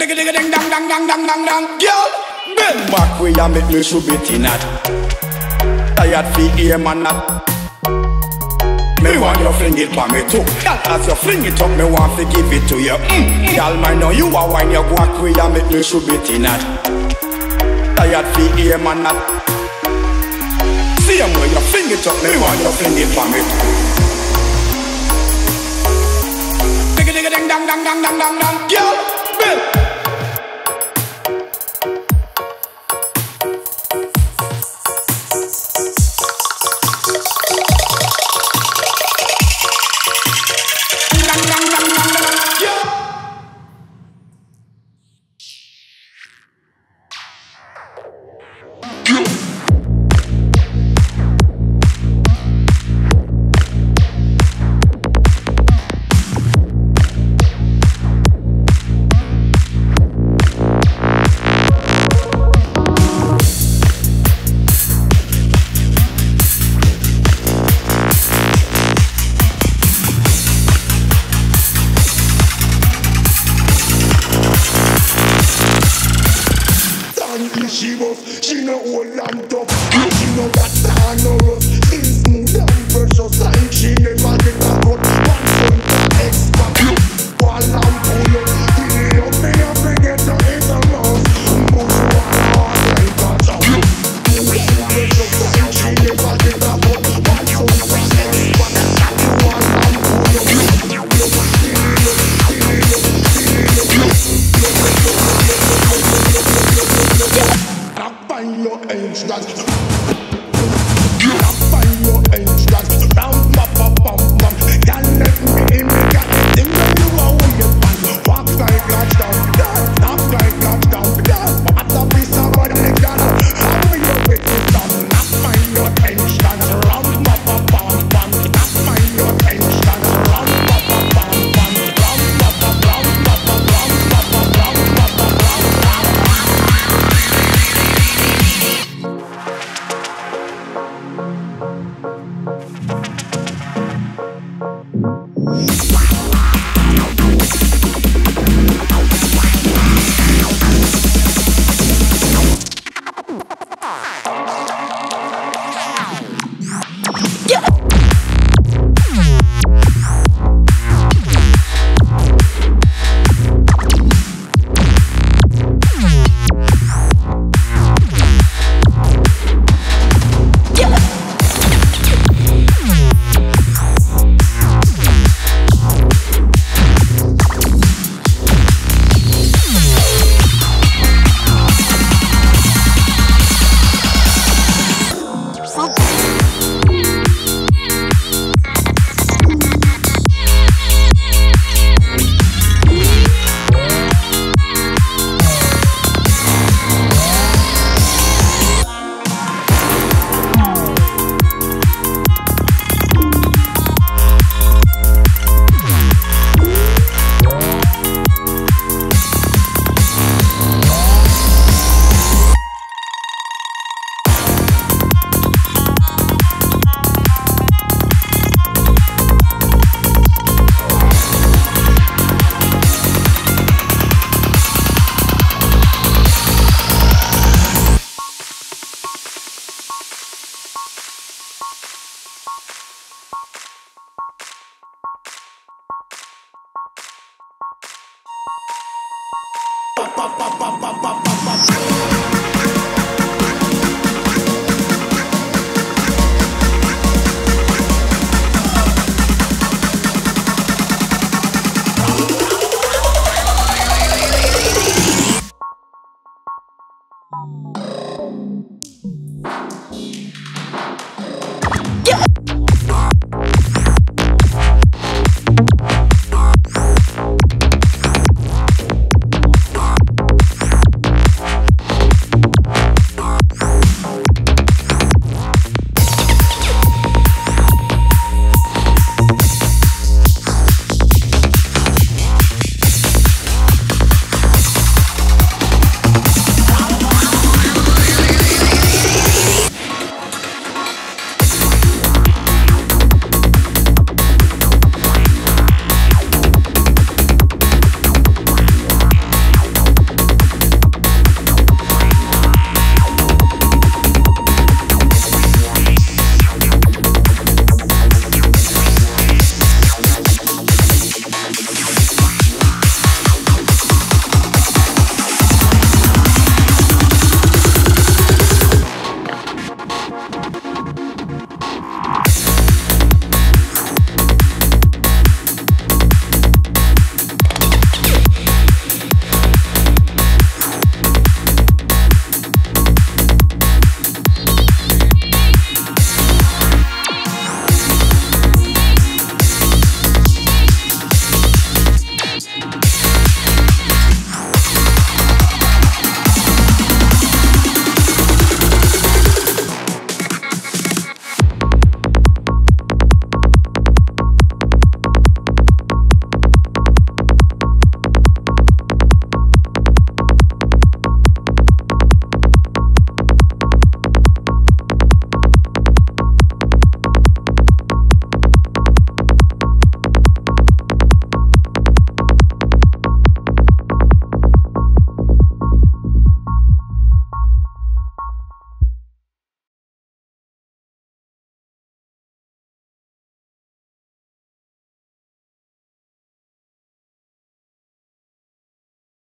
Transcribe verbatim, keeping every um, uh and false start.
digga digga ding dang dang dang dang dang dang. Girl, bend back way and make me should be tinat. Tired feet here man not. Me want you fling it for me too. Girl, as you fling it up, me want to give it to you. Mm. Girl, I know you are wine, you back way and make me should be tinat. Tired feet here man not. See him when you fling it up, me want you fling it for me too. Digga digga ding dang dang dang dang dang dang. Girl, bend. She was, she no old and tough. She no got time no rough. Skin smooth and precious like she never get a cut. One son to expert. While I'm pull up, clean up me and forget to eat the loss. Push one hard like that. She precious like she never get a cut. One son to expert. While I'm pull up, clean up, clean up, find your age, that's find your age, that's bam, bam, bam, bam, bam. Can't let me in, me can't let him know you are weird, man. Walk like touchdown, yeah. Knock like touchdown, yeah. What a piece of body, me can't how me your way to stand. Not find your age, that's ram, bam, bam, bam, bam. Not find your age, that's ram, bam, bam, bam, bam. Ram, bam, bam, bam, bam, bam, ram, bam, bam, bam, bam, bam, ram. Ba ba ba ba ba ba ba ba.